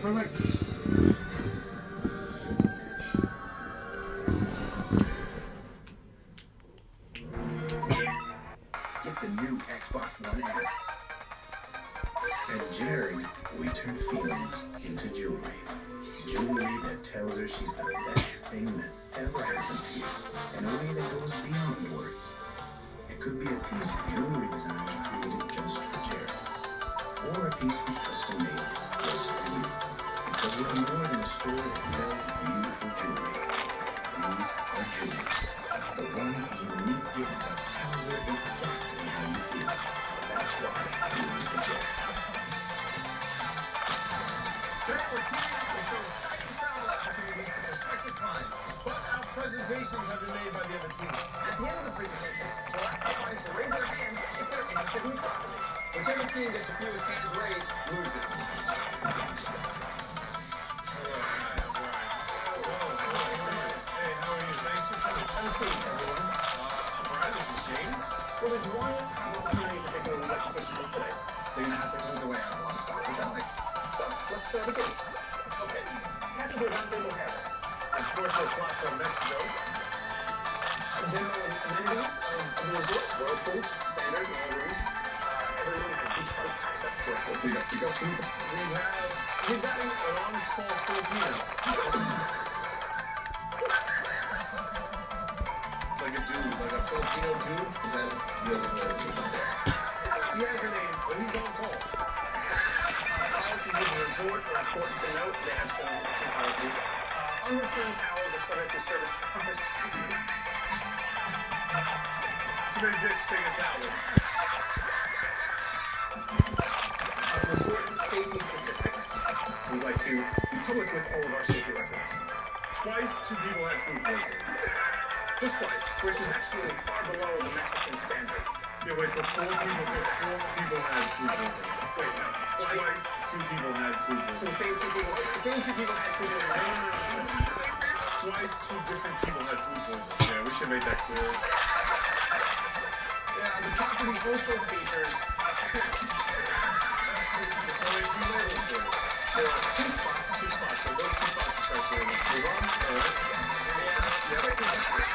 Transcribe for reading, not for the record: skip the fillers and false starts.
like this. Get the new Xbox One S. At Jerry, we turn feelings into jewelry. Jewelry that tells her she's the best thing that's ever happened to you in a way that goes beyond words. It could be a piece jewelry designers created just for Jerry, or a piece we custom made just for you. Because we're more than a store that sells beautiful jewelry. We are jewelers. The one unique gift that tells her exactly how you feel. That's why we need the Jerry. Today we're teaming up to show exciting travel opportunities to prospective clients. But our presentations have been made by the other team. At the end of the presentation, we'll ask the clients to raise their hand if they're interested in the property. Whichever team gets the fewest hands raised loses. Have a seat, everyone. Brian, this is James. Well, there's one travel opportunity in particular we'd like to take you today. They're going to have to move away on a lot of stuff, which I like. So, let's begin. Okay. Passenger roundtable habits. And Puerto Plata, Mexico. General amenities of the resort. Whirlpool, standard, all rooms. Everyone has beachfront access to our pool. We have an on-call Filipino. Like a dude, like a Filipino dude. Is that he has a name, but he's on call. Policies of the resort are important to note. They have some policies. Unreturned towels are subject to service charges. Too many dicks take a towel. Resort safety statistics. We'd like to be public with all of our safety records. Twice, 2 people had food poisoning. Just twice, which is actually far below the Mexican standard. Yeah, wait, so 4 people had food poisoning. Wait, no. Twice, 2 people had food So poisoning. the same two people had food poisoning. Twice, 2 different people had food poisoning. Yeah, we should make that clear. Yeah, the property also features. There are two spots. So those 2 spots especially. Move on. All right. Yeah.